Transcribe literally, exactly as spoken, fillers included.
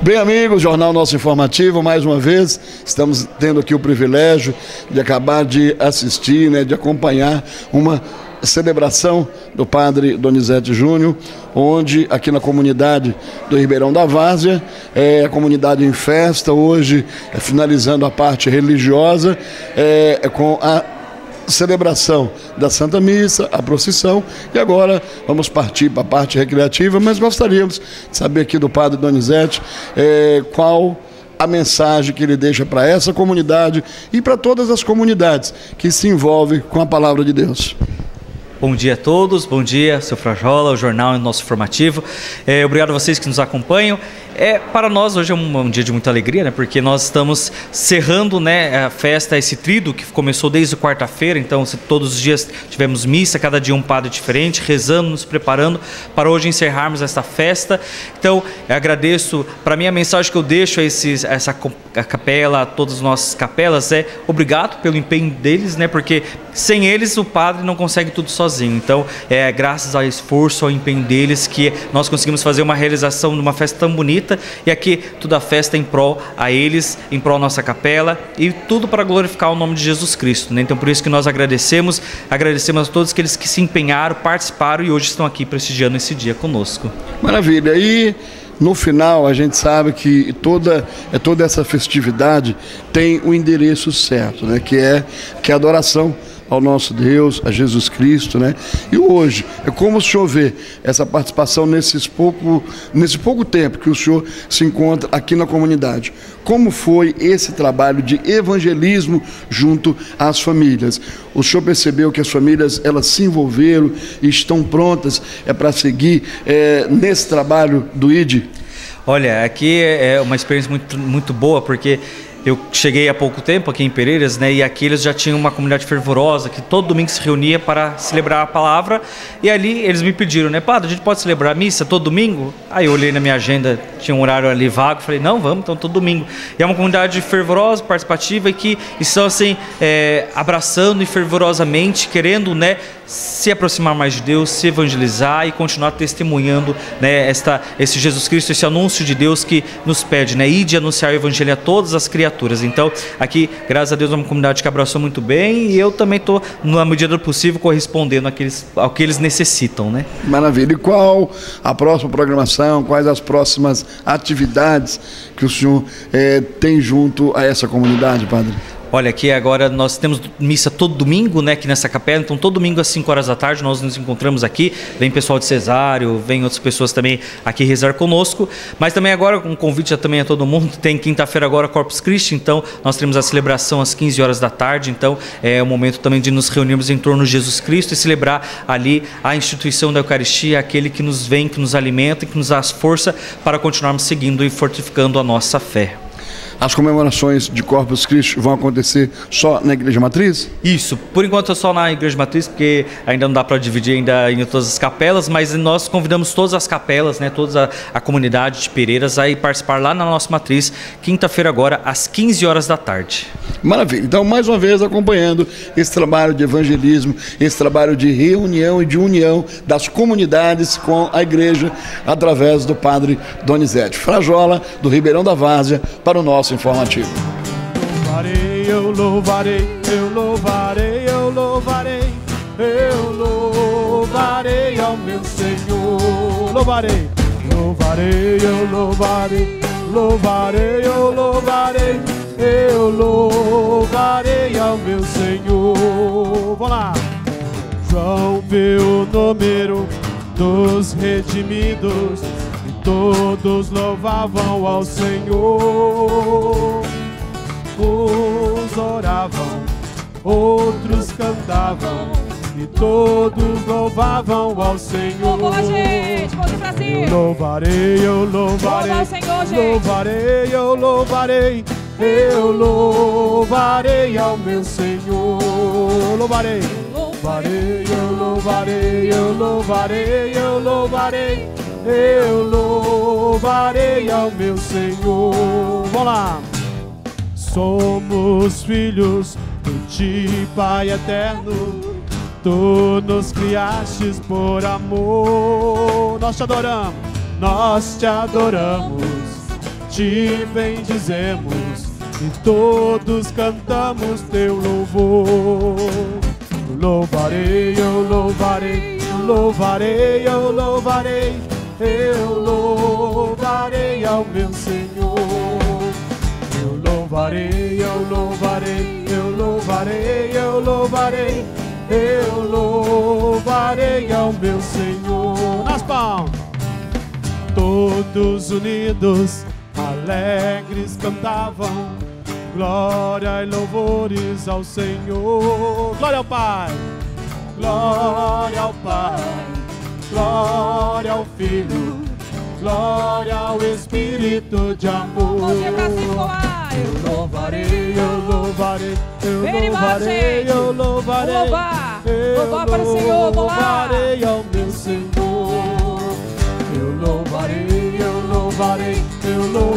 Bem, amigos, Jornal Nosso Informativo, mais uma vez, estamos tendo aqui o privilégio de acabar de assistir, né, de acompanhar uma celebração do padre Donizete Júnior, onde aqui na comunidade do Ribeirão da Várzea, é, a comunidade em festa, hoje é, finalizando a parte religiosa, é, é com a celebração da Santa Missa, a procissão, e agora vamos partir para a parte recreativa, mas gostaríamos de saber aqui do padre Donizete é, qual a mensagem que ele deixa para essa comunidade e para todas as comunidades que se envolvem com a palavra de Deus. Bom dia a todos, bom dia, seu Frajola, o jornal Nosso Informativo. É, obrigado a vocês que nos acompanham. É, para nós hoje é um, um dia de muita alegria, né? Porque nós estamos cerrando, né, a festa, esse tríduo que começou desde quarta-feira. Então, todos os dias tivemos missa, cada dia um padre diferente, rezando, nos preparando para hoje encerrarmos esta festa. Então, eu agradeço. Para mim, a mensagem que eu deixo a, esses, a essa a capela, a todas as nossas capelas, é obrigado pelo empenho deles, né? Porque sem eles o padre não consegue tudo sozinho. Então, é graças ao esforço, ao empenho deles que nós conseguimos fazer uma realização de uma festa tão bonita. E aqui toda a festa em prol a eles, em prol nossa capela e tudo para glorificar o nome de Jesus Cristo, né? Então por isso que nós agradecemos, agradecemos a todos aqueles que se empenharam, participaram e hoje estão aqui prestigiando esse dia conosco. Maravilha! E no final a gente sabe que toda, toda essa festividade tem o endereço certo, né? Que é, que é a adoração ao nosso Deus, a Jesus Cristo, né? E hoje, é como o senhor vê essa participação nesses pouco, nesse pouco tempo que o senhor se encontra aqui na comunidade. Como foi esse trabalho de evangelismo junto às famílias? O senhor percebeu que as famílias, elas se envolveram e estão prontas é, para seguir é, nesse trabalho do I D? Olha, aqui é uma experiência muito, muito boa, porque eu cheguei há pouco tempo aqui em Pereiras, né, e aqui eles já tinham uma comunidade fervorosa que todo domingo se reunia para celebrar a palavra, e ali eles me pediram, né, padre, a gente pode celebrar a missa todo domingo? Aí eu olhei na minha agenda, tinha um horário ali vago, falei, não, vamos, então todo domingo. E é uma comunidade fervorosa, participativa e que estão assim, é, abraçando e fervorosamente, querendo, né, se aproximar mais de Deus, se evangelizar e continuar testemunhando, né, esta, esse Jesus Cristo, esse anúncio de Deus que nos pede, né, ir de anunciar o evangelho a todas as criaturas. Então, aqui, graças a Deus, é uma comunidade que abraçou muito bem e eu também estou, na medida do possível, correspondendo àqueles, ao que eles necessitam, né? Maravilha. E qual a próxima programação, quais as próximas atividades que o senhor é, tem junto a essa comunidade, padre? Olha, aqui agora nós temos missa todo domingo, né, aqui nessa capela, então todo domingo às cinco horas da tarde nós nos encontramos aqui, vem pessoal de Cesário, vem outras pessoas também aqui rezar conosco, mas também agora um convite também a todo mundo, tem quinta-feira agora Corpus Christi, então nós teremos a celebração às quinze horas da tarde, então é o momento também de nos reunirmos em torno de Jesus Cristo e celebrar ali a instituição da Eucaristia, aquele que nos vem, que nos alimenta e que nos dá força para continuarmos seguindo e fortificando a nossa fé. As comemorações de Corpus Christi vão acontecer só na Igreja Matriz? Isso, por enquanto é só na Igreja Matriz, porque ainda não dá para dividir ainda em todas as capelas, mas nós convidamos todas as capelas, né, toda a, a comunidade de Pereiras a ir participar lá na nossa matriz, quinta-feira agora, às quinze horas da tarde. Maravilha, então mais uma vez acompanhando esse trabalho de evangelismo, esse trabalho de reunião e de união das comunidades com a igreja, através do padre Donizete Frajola, do Ribeirão da Várzea, para o nosso informativo. Louvarei, eu louvarei, eu louvarei, eu louvarei, eu louvarei ao meu Senhor. Louvarei, louvarei, eu louvarei, louvarei, eu louvarei, eu louvarei ao meu Senhor. Vamos lá! João viu o número dos redimidos, todos louvavam ao Senhor. Uns oravam, outros cantavam, e todos louvavam ao Senhor. Vamos lá, gente, vamos pra cima. Eu louvarei, eu louvarei, ao Senhor, gente. louvarei, eu louvarei, eu louvarei ao meu Senhor. Louvarei, louvarei, eu louvarei, eu louvarei, eu louvarei, eu louvarei ao meu Senhor. Vamos lá! Somos filhos do Ti, Pai eterno, Tu nos criastes por amor. Nós te adoramos, nós te adoramos, te bendizemos e todos cantamos teu louvor. Eu louvarei, eu louvarei, eu louvarei, eu louvarei, eu louvarei ao meu Senhor. Eu louvarei, eu louvarei, eu louvarei, eu louvarei, eu louvarei ao meu Senhor. Nas palmas. Todos unidos, alegres cantavam, glória e louvores ao Senhor. Glória ao Pai, glória ao Pai, glória ao Filho, glória ao Espírito de amor. Eu louvarei, eu louvarei, eu louvarei, eu louvarei, louvar, eu louvar para o Senhor, vamos lá. louvarei ao meu Senhor. Eu louvarei, eu louvarei, eu louvarei.